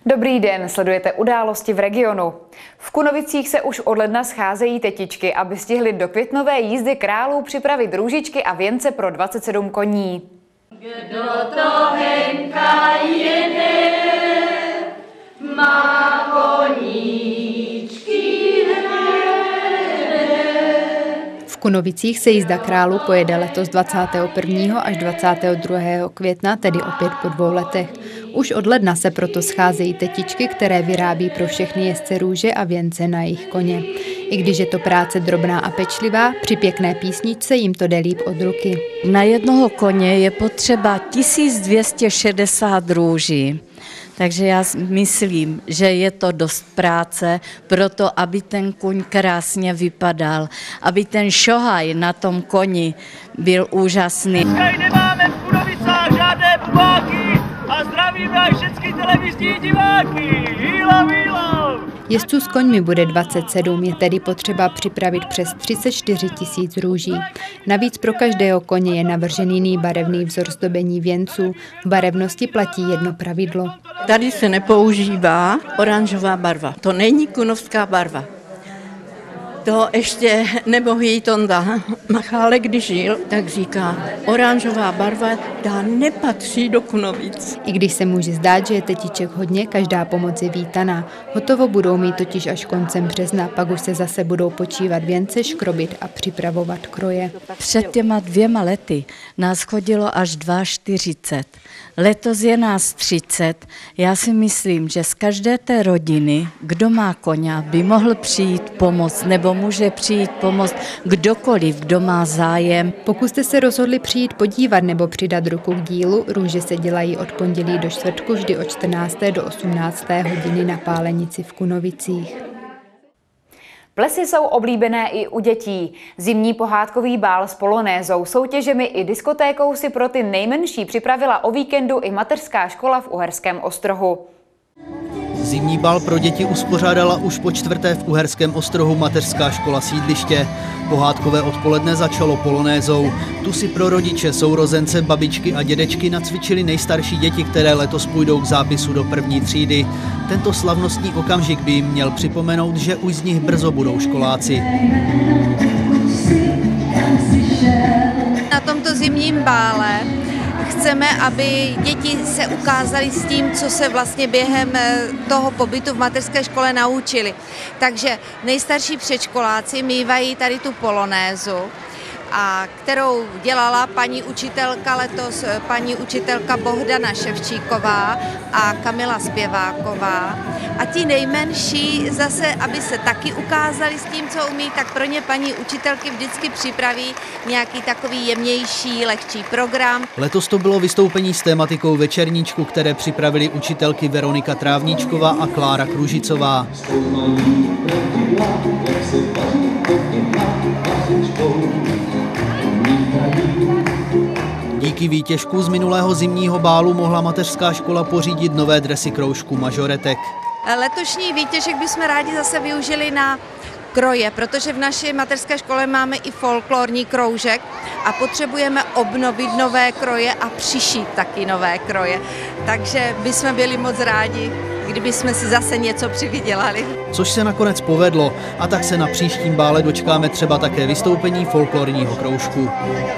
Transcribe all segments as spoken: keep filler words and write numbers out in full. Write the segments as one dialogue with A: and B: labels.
A: Dobrý den, sledujete události v regionu. V Kunovicích se už od ledna scházejí tetičky, aby stihly do květnové jízdy králů připravit růžičky a věnce pro dvacet sedm koní.
B: Kdo to henka jede, má koníčky hned.
A: V Kunovicích se jízda králů pojede letos dvacátého prvního až dvacátého druhého května, tedy opět po dvou letech. Už od ledna se proto scházejí tetičky, které vyrábí pro všechny jezdce růže a věnce na jejich koně. I když je to práce drobná a pečlivá, při pěkné písničce jim to jde líp od ruky.
C: Na jednoho koně je potřeba tisíc dvě stě šedesát růží. Takže já myslím, že je to dost práce pro to, aby ten kuň krásně vypadal, aby ten šohaj na tom koni byl úžasný.
D: Tady nemáme v Kunovicách žádné bubáky a zdravíme aj všechny televizní diváky. Hýlo, hýlo!
A: Jezdců s koňmi bude dvacet sedm, je tedy potřeba připravit přes třicet čtyři tisíc růží. Navíc pro každého koně je navržen jiný barevný vzor zdobení věnců. V barevnosti platí jedno pravidlo.
C: Tady se nepoužívá oranžová barva. To není kunovská barva. To ještě nebohý Tonda Machálek, když žil, tak říká, oranžová barva ta nepatří do Kunovic.
A: I když se může zdát, že je tetiček hodně, každá pomoc je vítaná. Hotovo budou mít totiž až koncem března, pak už se zase budou počívat věnce, škrobit a připravovat kroje.
C: Před těma dvěma lety nás chodilo až čtyřicet dva. Letos je nás třicet. Já si myslím, že z každé té rodiny, kdo má koně, by mohl přijít pomoct, nebo může přijít pomoct kdokoliv, kdo má zájem.
A: Pokud jste se rozhodli přijít podívat nebo přidat ruku k dílu, růže se dělají od pondělí do čtvrtku vždy od čtrnácté do osmnácté hodiny na Pálenici v Kunovicích. Plesy jsou oblíbené i u dětí. Zimní pohádkový bál s polonézou, soutěžemi i diskotékou si pro ty nejmenší připravila o víkendu i mateřská škola v Uherském Ostrohu.
E: Zimní bal pro děti uspořádala už po čtvrté v Uherském Ostrohu mateřská škola Sídliště. Pohádkové odpoledne začalo polonézou. Tu si pro rodiče, sourozence, babičky a dědečky nacvičili nejstarší děti, které letos půjdou k zápisu do první třídy. Tento slavnostní okamžik by jim měl připomenout, že už z nich brzo budou školáci.
F: Na tomto zimním bále chceme, aby děti se ukázaly s tím, co se vlastně během toho pobytu v mateřské škole naučili. Takže nejstarší předškoláci mívají tady tu polonézu, a kterou dělala paní učitelka letos, paní učitelka Bohdana Ševčíková a Kamila Zpěváková. A ti nejmenší zase, aby se taky ukázali s tím, co umí, tak pro ně paní učitelky vždycky připraví nějaký takový jemnější, lehčí program.
E: Letos to bylo vystoupení s tématikou Večerníčku, které připravili učitelky Veronika Trávníčková a Klára Kružicová. Díky výtěžku z minulého zimního bálu mohla mateřská škola pořídit nové dresy kroužků mažoretek.
F: Letošní výtěžek bychom rádi zase využili na kroje, protože v naší mateřské škole máme i folklorní kroužek a potřebujeme obnovit nové kroje a přišít taky nové kroje. Takže bychom byli moc rádi, kdyby jsme si zase něco přivydělali.
E: Což se nakonec povedlo, a tak se na příštím bále dočkáme třeba také vystoupení folklorního kroužku.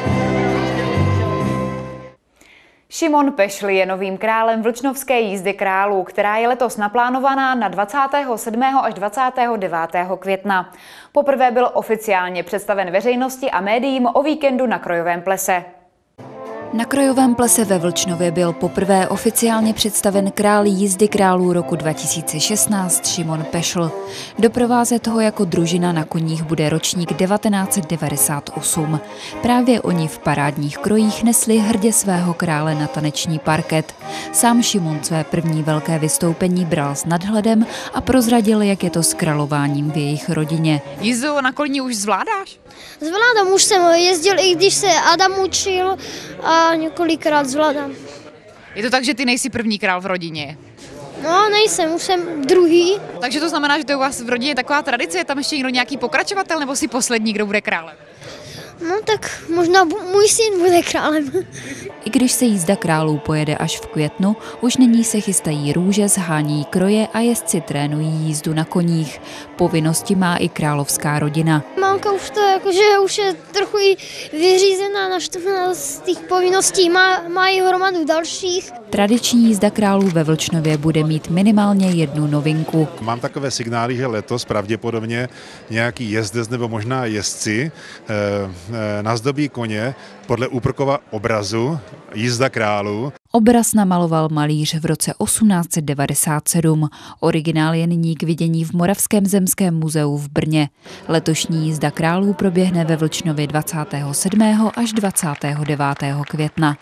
A: Šimon Pešl je novým králem vlčnovské jízdy králů, která je letos naplánovaná na dvacátého sedmého až dvacátého devátého května. Poprvé byl oficiálně představen veřejnosti a médiím o víkendu na Krojovém plese.
G: Na Krojovém plese ve Vlčnově byl poprvé oficiálně představen král jízdy králů roku dva tisíce šestnáct Šimon Pešl. Doprovázet ho jako družina na koních bude ročník devatenáct set devadesát osm. Právě oni v parádních krojích nesli hrdě svého krále na taneční parket. Sám Šimon své první velké vystoupení bral s nadhledem a prozradil, jak je to s králováním v jejich rodině.
A: Jízdu na koni už zvládáš?
H: Zvládám, už jsem jezdil, i když se Adam učil a několikrát zvládám.
A: Je to tak, že ty nejsi první král v rodině?
H: No, nejsem, už jsem druhý.
A: Takže to znamená, že to je u vás v rodině taková tradice, je tam ještě někdo nějaký pokračovatel, nebo si poslední, kdo bude králem?
H: No tak možná můj syn bude králem.
G: I když se jízda králů pojede až v květnu, už nyní se chystají růže, shání kroje a jezdci trénují jízdu na koních. Povinnosti má i královská rodina.
H: Mamka už to jakože už je trochu i vyřízená, naštvaná z těch povinností, má, má i hromadu dalších.
G: Tradiční jízda králů ve Vlčnově bude mít minimálně jednu novinku.
I: Mám takové signály, že letos pravděpodobně nějaký jezdec nebo možná jezdci e, nazdobí koně podle Úprkova obrazu Jízda králů.
G: Obraz namaloval malíř v roce osmnáct set devadesát sedm. Originál je nyní k vidění v Moravském zemském muzeu v Brně. Letošní jízda králů proběhne ve Vlčnově dvacátého sedmého až dvacátého devátého května.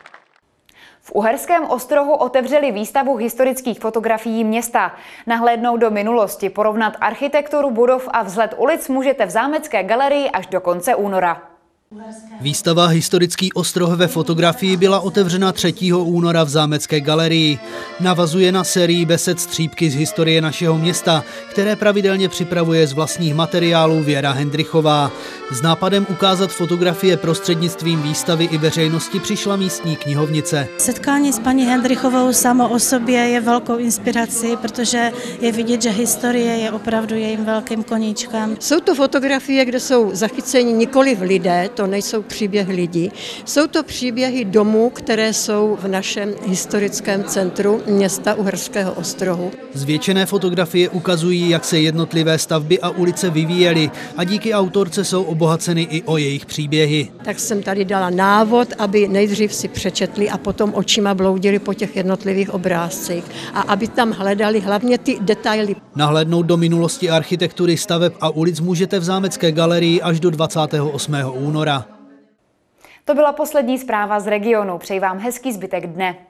J: V Uherském Ostrohu otevřeli výstavu historických fotografií města. Nahlédnout do minulosti, porovnat architekturu budov a vzhled ulic můžete v Zámecké galerii až do konce února.
E: Výstava Historický ostroh ve fotografii byla otevřena třetího února v Zámecké galerii. Navazuje na sérii besed Střípky z historie našeho města, které pravidelně připravuje z vlastních materiálů Věra Hendrychová. S nápadem ukázat fotografie prostřednictvím výstavy i veřejnosti přišla místní knihovnice.
K: Setkání s paní Hendrychovou samo o sobě je velkou inspirací, protože je vidět, že historie je opravdu jejím velkým koníčkem.
L: Jsou to fotografie, kde jsou zachyceni nikoliv lidé, to nejsou příběhy lidí, jsou to příběhy domů, které jsou v našem historickém centru města Uherského Ostrohu.
E: Zvětšené fotografie ukazují, jak se jednotlivé stavby a ulice vyvíjely a díky autorce jsou obohaceny i o jejich příběhy.
L: Tak jsem tady dala návod, aby nejdřív si přečetli a potom očima bloudili po těch jednotlivých obrázcích a aby tam hledali hlavně ty detaily.
E: Nahlédnout do minulosti architektury staveb a ulic můžete v Zámecké galerii až do dvacátého osmého února.
J: To byla poslední zpráva z regionu. Přeji vám hezký zbytek dne.